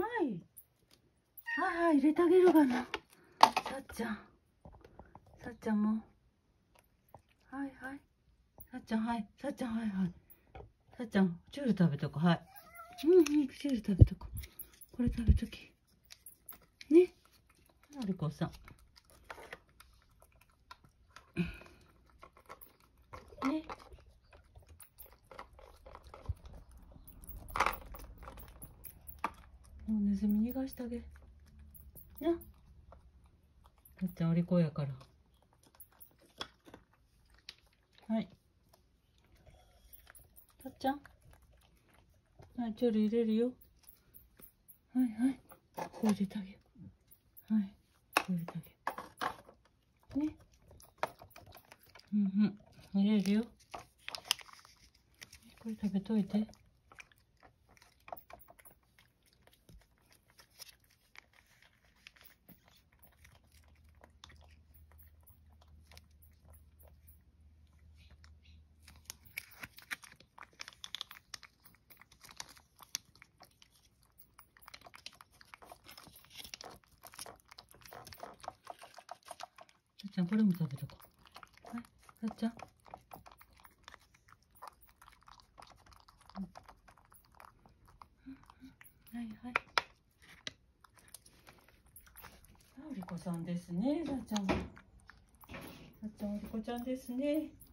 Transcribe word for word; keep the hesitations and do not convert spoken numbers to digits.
い。はいはい、入れてあげるがな。さっちゃん。さっちゃんも。はいはい。さっちゃん、はい。さっちゃん、はいはい。さっちゃん、チュール食べとこ。はい。うんうん、チュール食べとこ。これ食べとき。ね。のりこさん。ね。もうネズミ逃がしてあげる。な。さっちゃん、お利口やから。はい。さっちゃん。はい、チュール入れるよ。はいはい。ここ入れてあげる。はい。ここ入れてあげる。ね。うんうん。入れるよ。これ食べといて。さっちゃん、これも食べとこう。はい、さっちゃん。はいはい。お利口さんですね、さっちゃん。さっちゃん、お利口ちゃんですね。